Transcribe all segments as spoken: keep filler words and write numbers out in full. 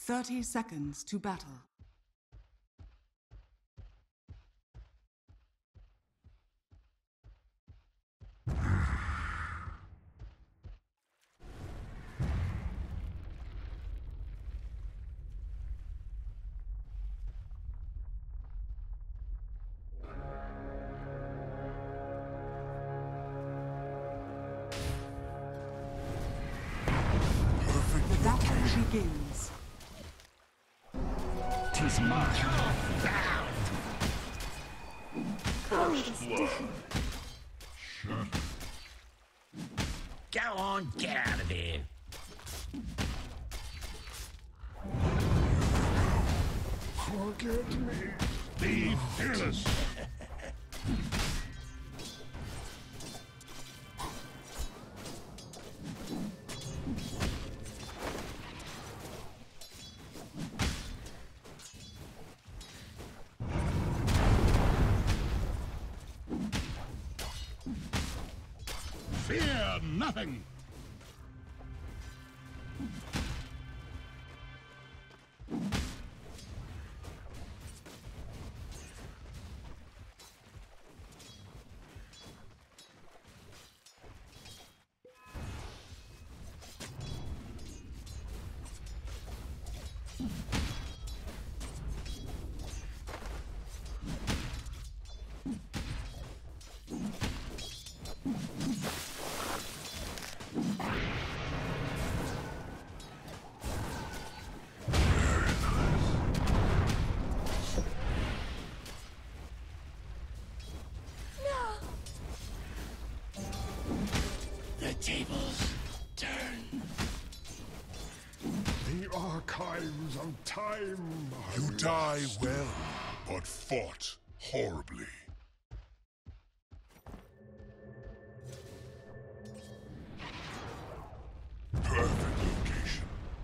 Thirty seconds to battle. Perfect The battle location. begins. Tis mine. First blood. Shut. Go on, get out of there. Forget me. Be fearless. Fear nothing. The tables turn. The archives of time. are You die lost. well, but fought horribly. Perfect location.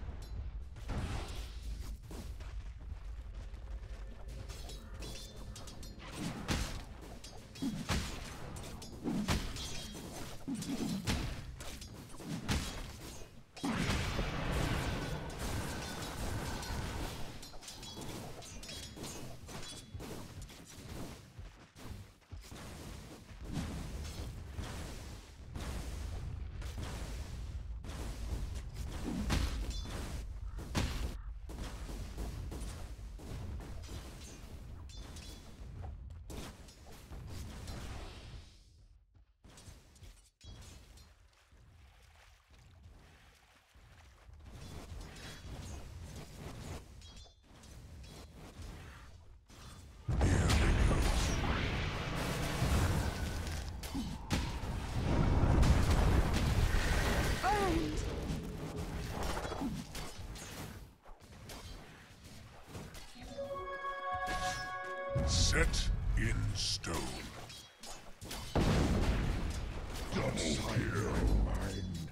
Set in stone. Sire mind.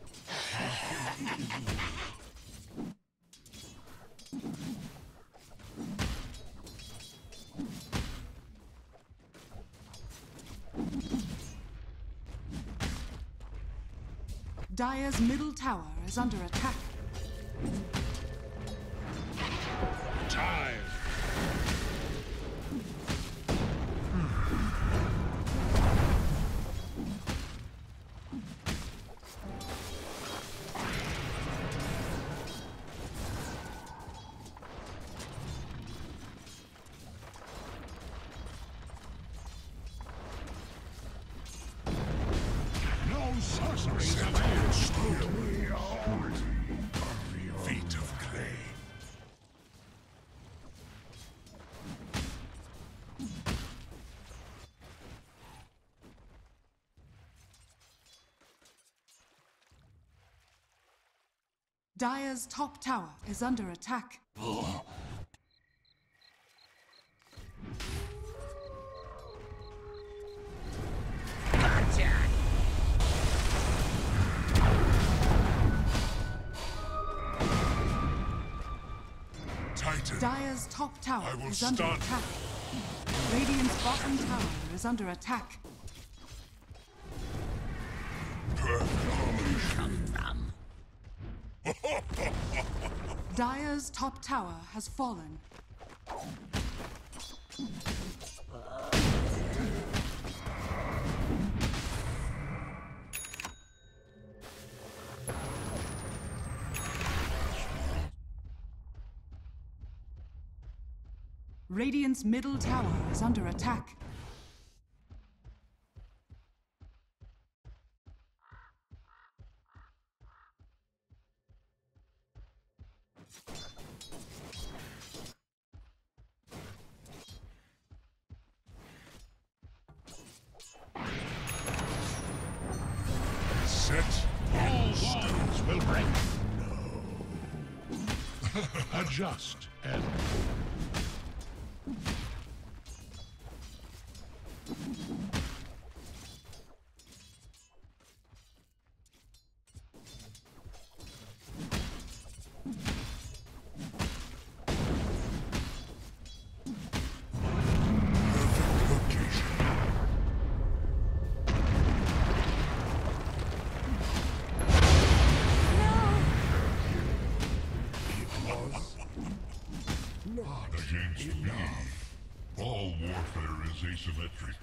Dire's middle tower is under attack. Time. No sorceries Set avail. in stone. Feet of clay. Dire's top tower is under attack. Gotcha. Titan. Dire's top tower I will is under stun. attack. Radiant's bottom tower is under attack. Perfect. Come from. Dire's top tower has fallen. Radiant's middle tower is under attack. Set All stones will break. No. Adjust and against me. All warfare is asymmetric.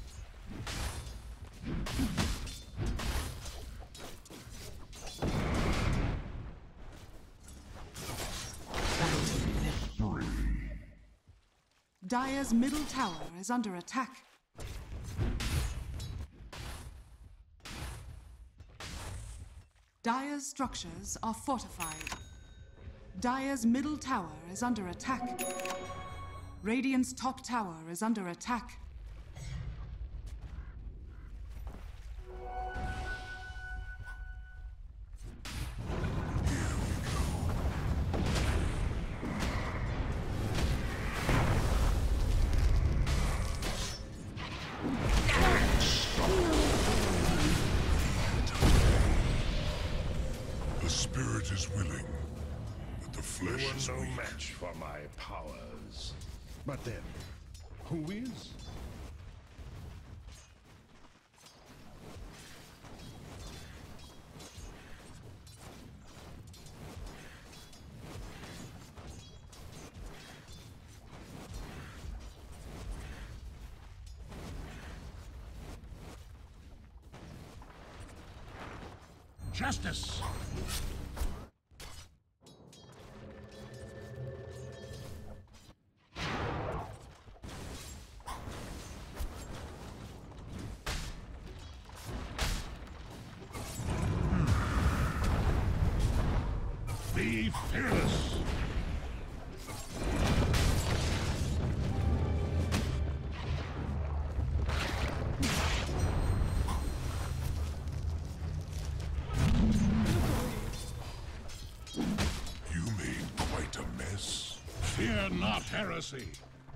Dire's middle tower is under attack. Dire's structures are fortified. Dire's middle tower is under attack. Radiant's top tower is under attack. The spirit is willing, but the flesh You is are no weak. match for my powers. But then, who is? justice. Be fearless. You made quite a mess. Fear not heresy.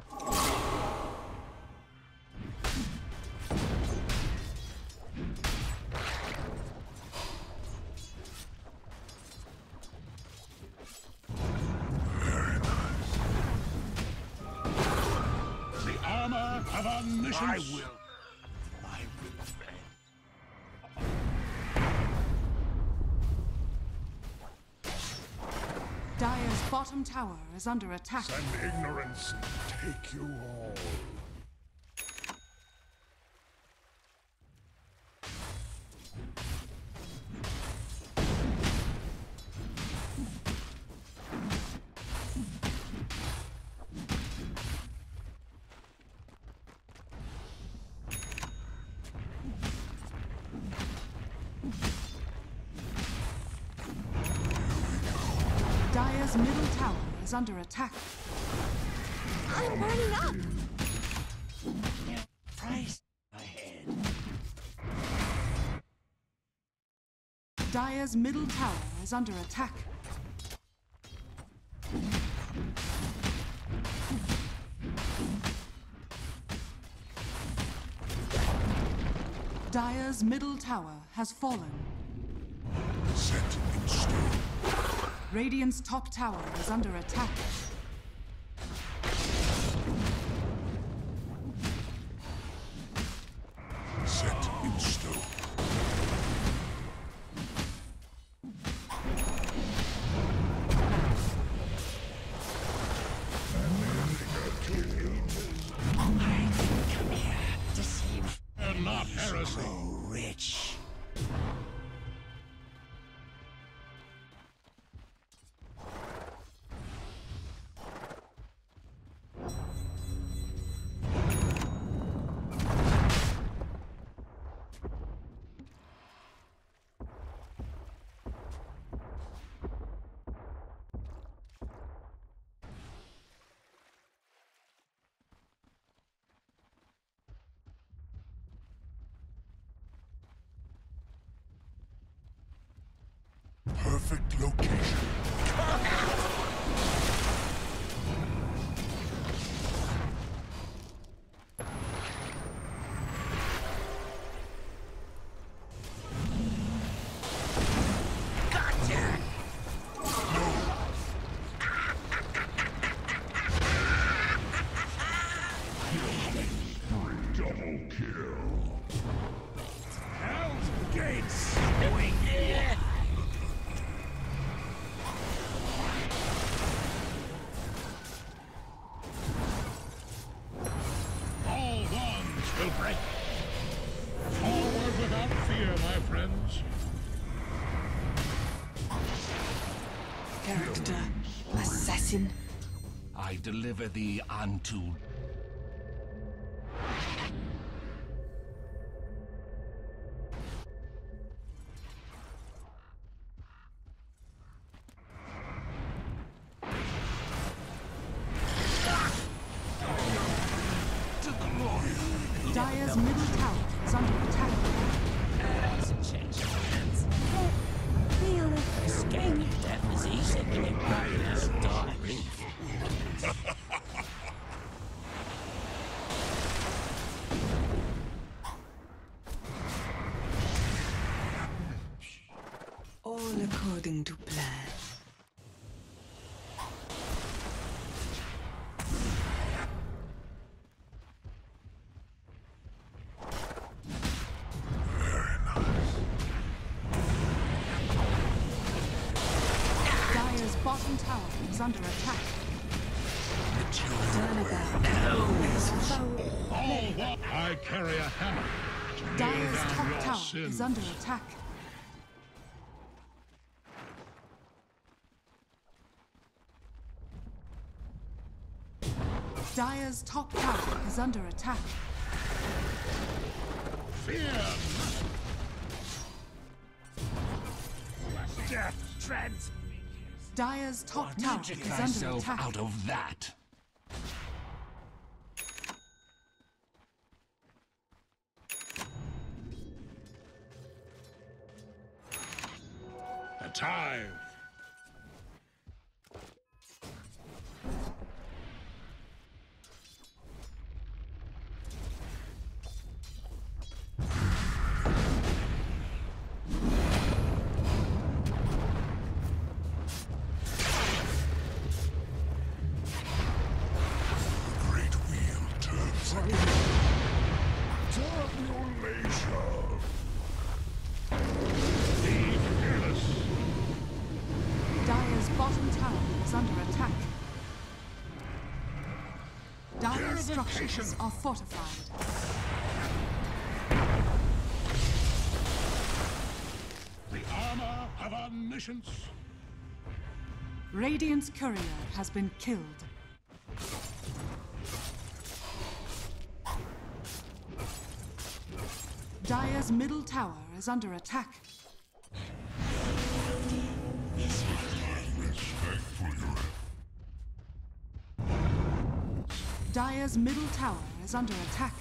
The armor of omniscience. I will. I will. Dire's bottom tower is under attack. And ignorance take you all. Dire's middle tower is under attack. I'm burning up! Price ahead. Dire's middle tower is under attack. Dire's middle tower has fallen. Set in stone. Radiant's top tower is under attack. Set in stone. not heresy. Grow rich. Perfect location. Gotcha! Double kill. Hell's gates! Wing it! All bonds will break. Forward without fear, my friends. Character. Assassin. I deliver thee unto Dire's middle tower is under attack. Feel it. Escaping death is easy when you ride out a dark reef. All according to plan. Dire's bottom tower is under attack. All what I carry a hammer. to nail Dire's down top your tower sins. is under attack. Dire's top tower is under attack. Fear not. Death treads. Dire's top tower Magic is under thyself attack. out of that. A tithe. Great wheel turns again. Turn your leisure. Be fearless. Dire's bottom tower is under attack. Dire's structures are fortified. The armor of omniscience. Radiant's courier has been killed. Dire's middle tower is under attack. Respectfully. Dire's middle tower is under attack.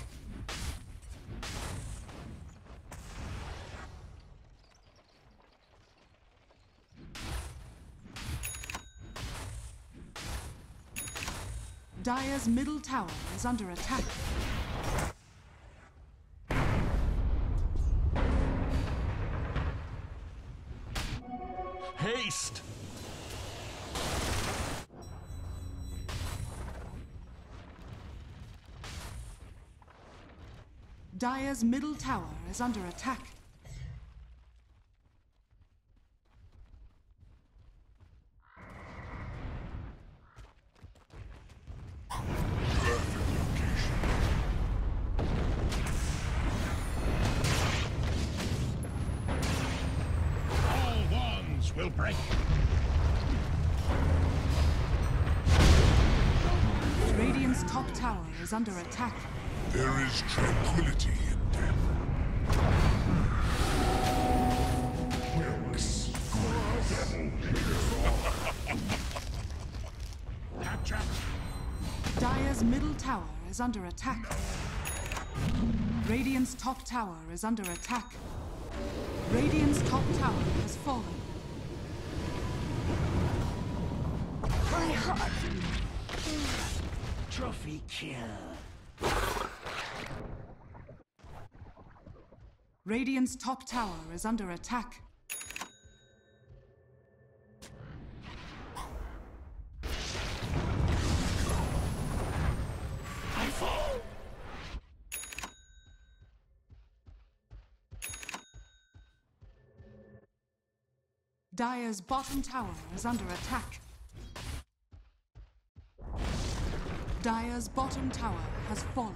Dire's middle tower is under attack. Haste! Dire's middle tower is under attack. Perfect location. will break. Radiant's top tower is under attack. There is tranquility in them. Gotcha. Dire's middle tower is under attack. Radiant's top tower is under attack. Radiant's top tower has fallen. My heart. Trophy kill. Radiant's top tower is under attack. I fall. Dire's bottom tower is under attack. Dire's bottom tower has fallen.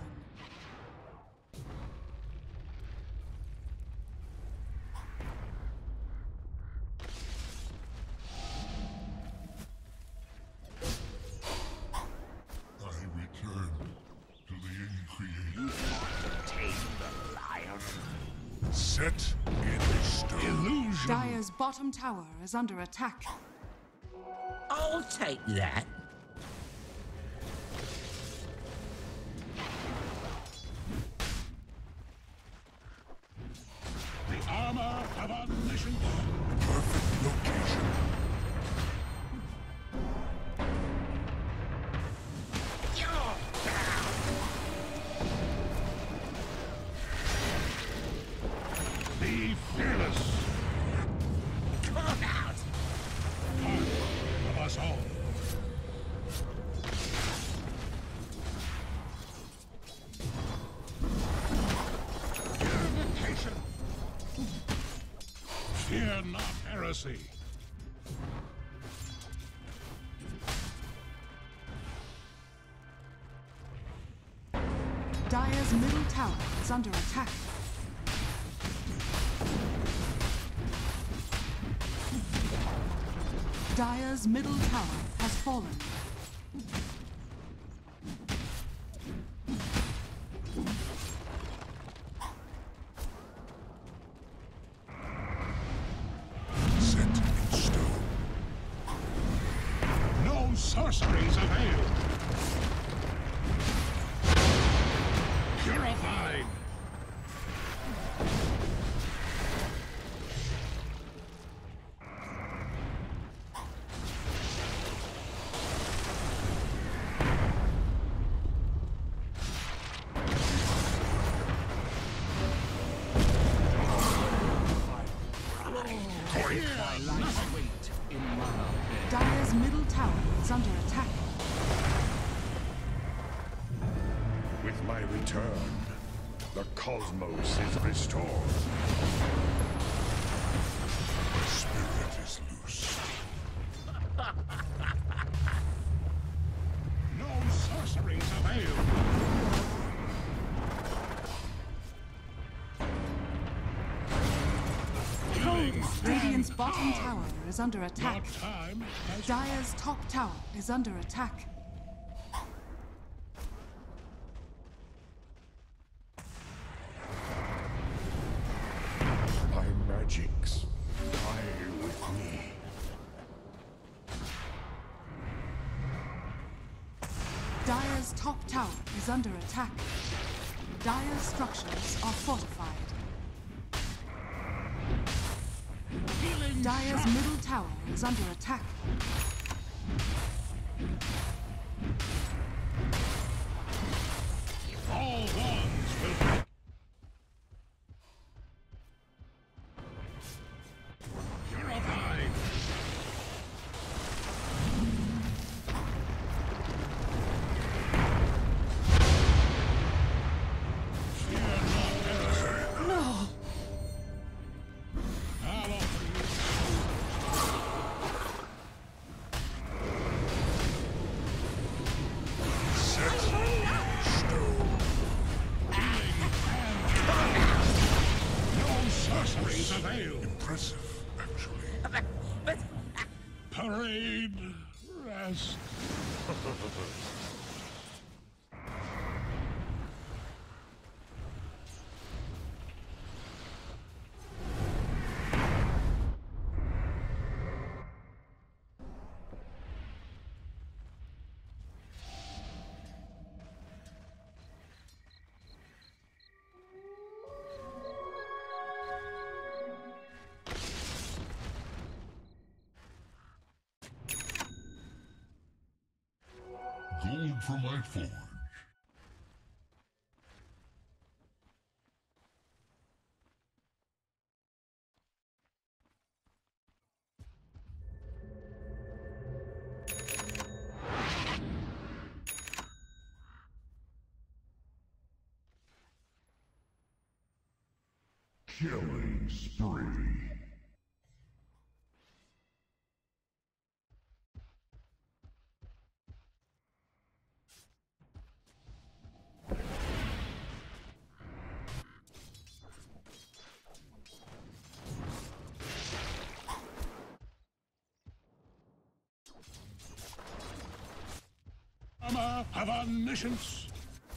I return to the Increator. Take the lion. Set in stone. Illusion. Dire's bottom tower is under attack. I'll take that. The armor of omniscience. Perfect location. Be fearless. Come out. Part of us all. Unification. Fear not heresy. Dire's middle tower is under attack. Dire's middle tower has fallen. Set in stone. No sorceries avail. Purified. Dire's middle tower is under attack. With my return, the cosmos is restored. My spirit is loose. No sorceries avail. Healing. Radiant's bottom tower is under attack. Your time has Dire's top tower is under attack. My magics die with me. Dire's top tower is under attack. Dire's structures are fortified. healing. Dire's middle tower is under attack. All wands will break. Purified. Fear not heresy. No! I'll offer you Set in stone. healing and no sorceries avail. Impressive, actually. But, but parade, rest. Gold for my forge. Killing spree. Armor have omniscience.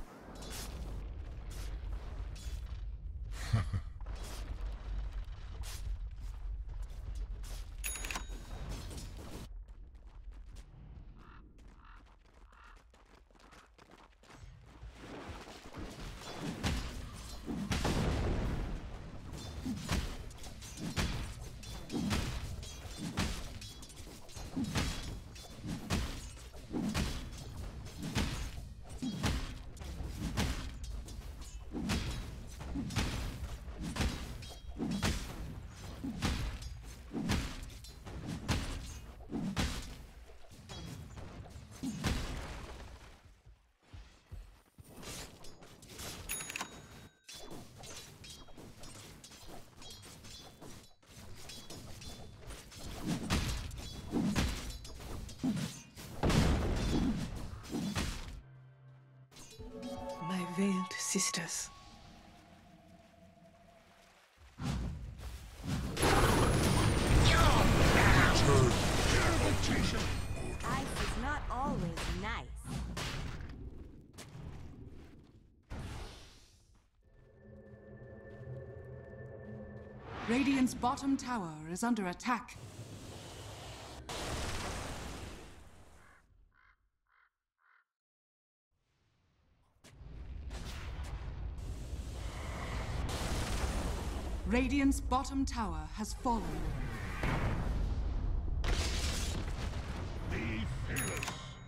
My veiled sisters. Ice is not always nice. Radiant's bottom tower is under attack. Radiant's bottom tower has fallen. Be fearless.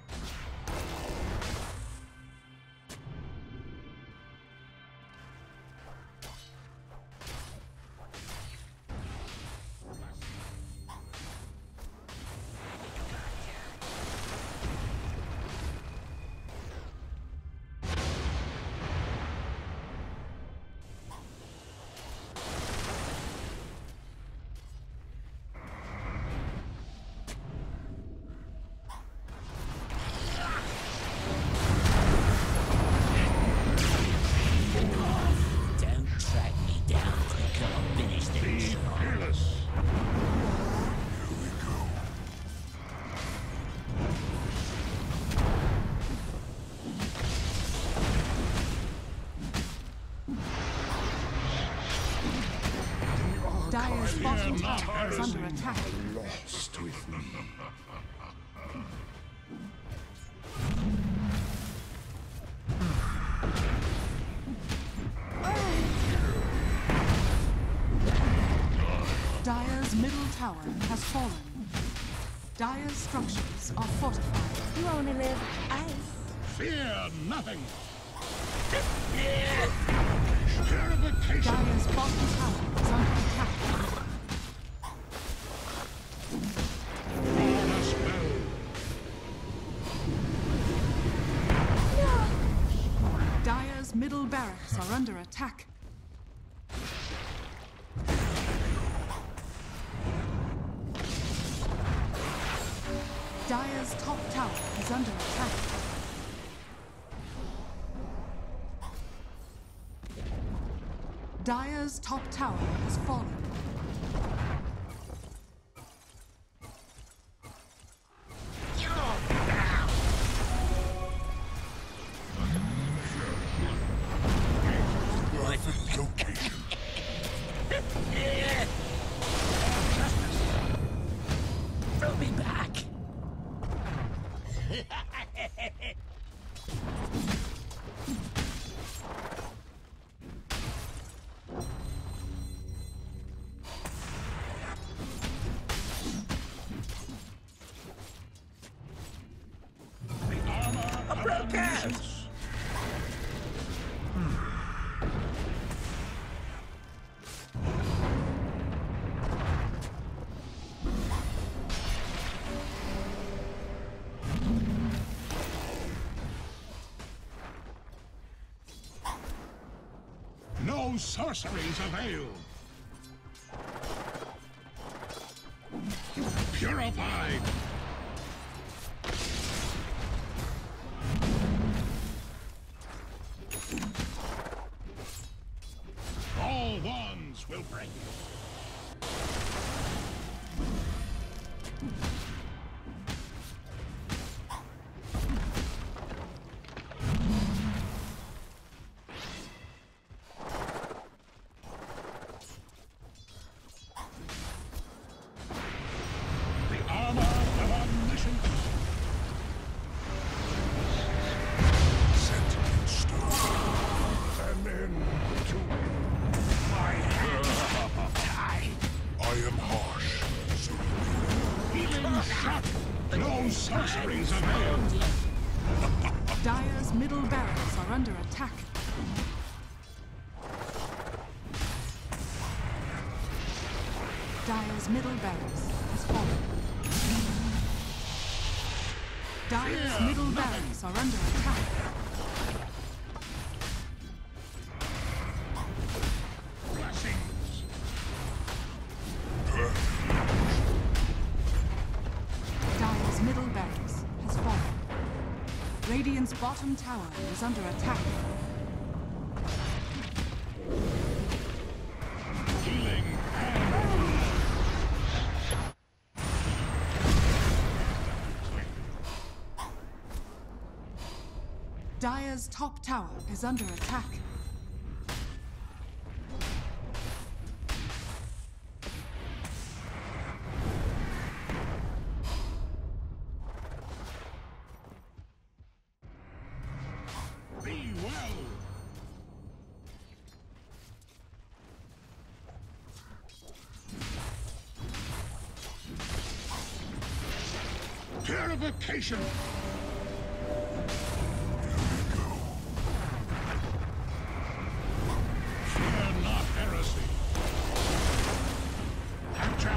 Don't track me down until I finish the Be job. fearless. Dire's bottom not tower is under attack. Lost with me. Dire's middle tower has fallen. Dire's structures are fortified. You only live ice. Fear nothing. Purification. Dire's bottom tower is under attack. Order spell. Dire's middle barracks are under attack. Dire's top tower is under attack. Dire's top tower has fallen. Purification. Throw me back. The armor of omniscience. No sorceries avail. Purified. All wands will break. The armor of omniscience. Set in stone. An end to my hand. I am harsh, so Healing shot. No sorceries avail. Dire's middle barracks are under attack. Dire's middle barracks has fallen. Dire's Fear middle nothing. barracks are under attack. Blessings. Dire's middle barracks has fallen. Radiant's bottom tower is under attack. Healing hand. Dire's top tower is under attack. Be well. Purification. Fear not heresy. Capture.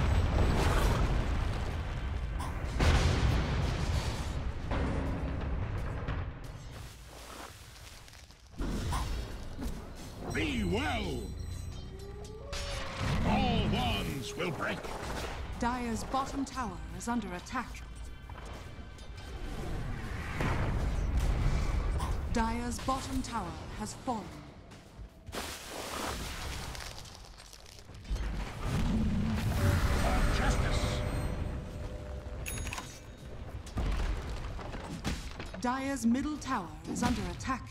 Be well. All wands will break. Dire's bottom tower is under attack. Dire's bottom tower has fallen. Justice. Dire's middle tower is under attack.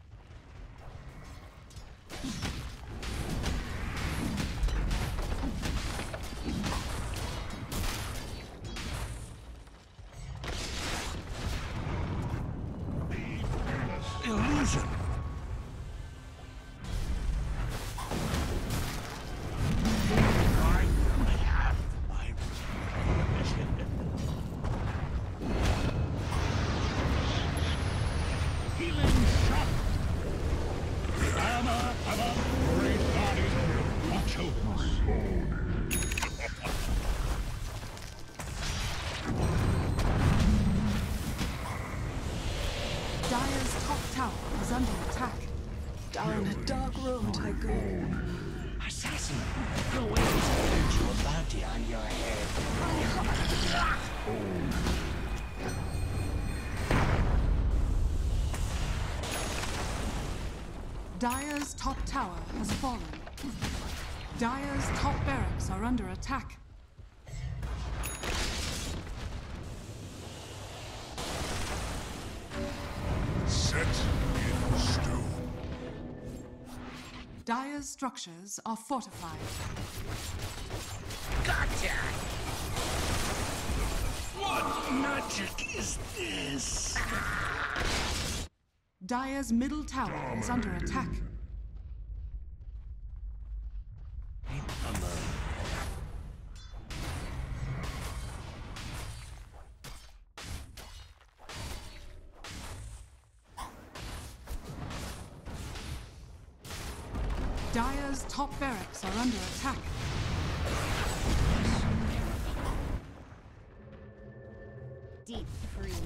Illusion. I have my Healing shot. The armor of a great guardian. Watch over us. Dire's top tower is under attack. Down a dark road I go. Assassin, go away and you a bounty on your head. Dire's top tower has fallen. Dire's top barracks are under attack. set in stone. Dire's structures are fortified. Gotcha! What magic is this? Dire's middle tower is under attack. Dire's top barracks are under attack. Deep freeze.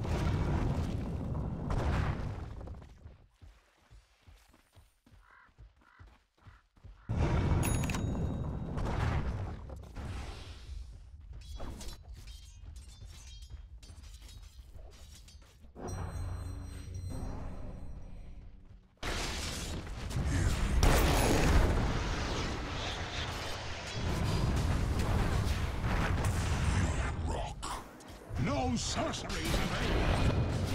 No sorceries available.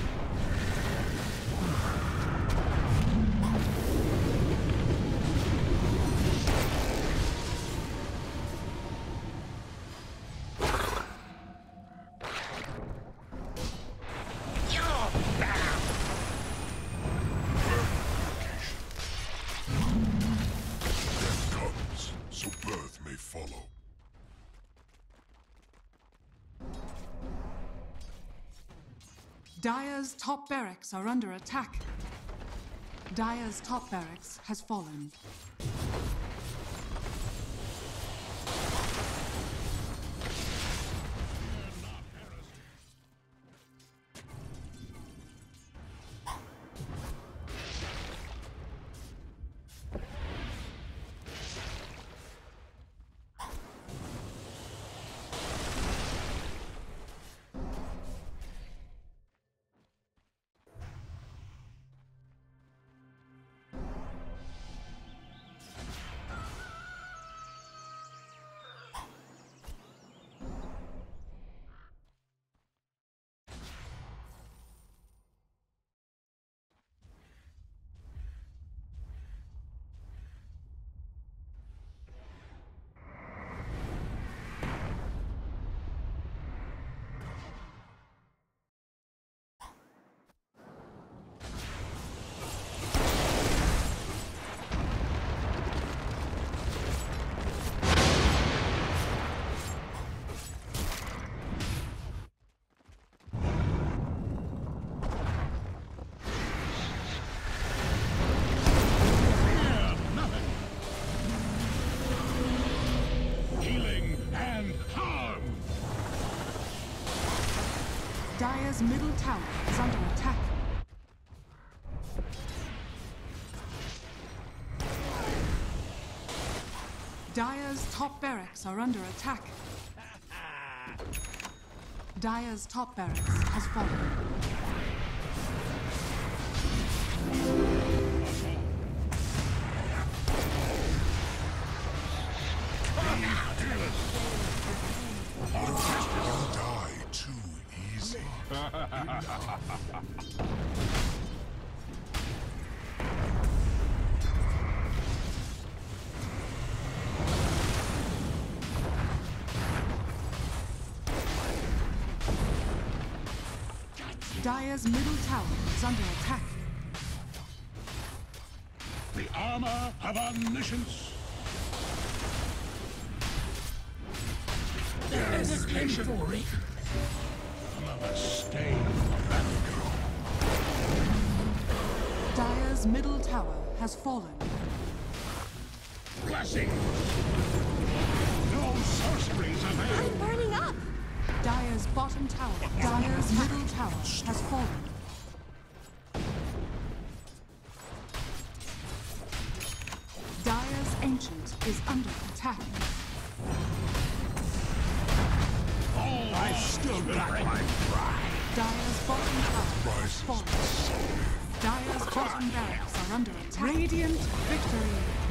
Death comes, so birth may follow. Dire's top barracks are under attack. Dire's top barracks has fallen. Dire's middle tower is under attack. Dire's top barracks are under attack. Dire's top barracks has fallen. Don't die too easy. Dire's middle tower is under attack. The armor of omniscience. Education for it. Another stain. Dire's middle tower has fallen. Blessing. No sorceries I'm available. burning up! Dire's bottom tower, Dire's middle tower has fallen. Dire's ancient is under attack. All I still got my pride. Dire's bottom tower has fallen. Dire's bottom barracks are under attack. Radiant victory.